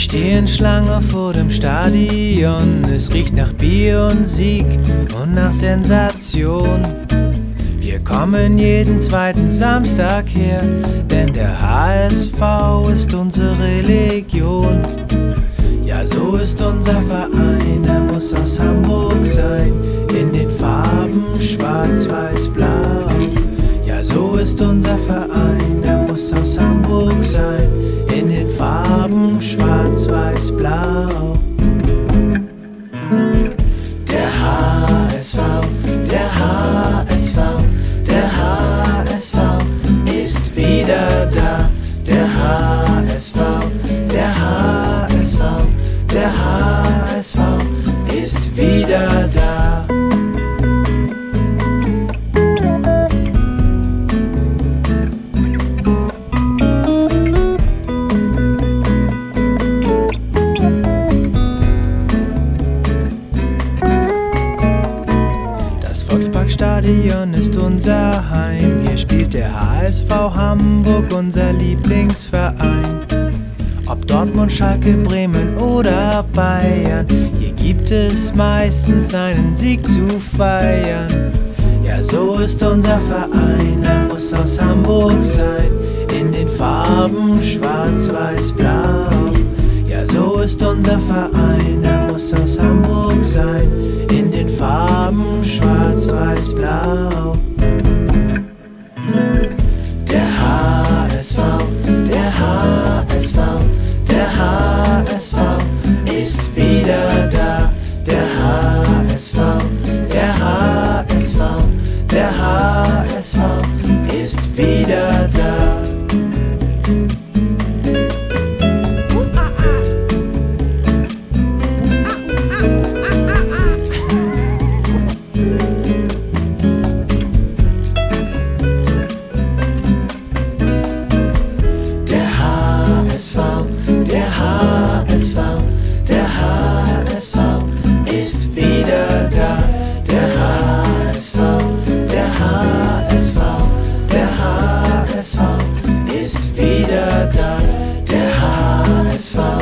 stehen Schlange vor dem Stadion. Es riecht nach Bier und Sieg und nach Sensation. Wir kommen jeden zweiten Samstag her, denn der HSV ist unsere Religion. Ja, so ist unser Verein, er muss aus Hamburg sein, in den Farben schwarz, weiß, blau. Ja, so ist unser Verein, er muss aus Hamburg sein, in den Farben schwarz, weiß, blau. Der HSV, der HSV, der HSV ist wieder da. Der HSV, der HSV, der HSV ist wieder da. Das Volksparkstadion ist unser Heim. Hier spielt der HSV Hamburg, unser Lieblingsverein. Ob Dortmund, Schalke, Bremen oder Bayern, hier gibt es meistens einen Sieg zu feiern. Ja, so ist unser Verein, er muss aus Hamburg sein, in den Farben schwarz, weiß, blau. Ja, so ist unser Verein, er muss aus Hamburg sein, in den Farben schwarz, weiß, blau. Der HSV, der HSV, der HSV ist wieder da. Der HSV, der HSV, der HSV ist wieder da. Der HSV, der HSV ist wieder da. Der HSV, der HSV, der HSV ist wieder da. Der HSV.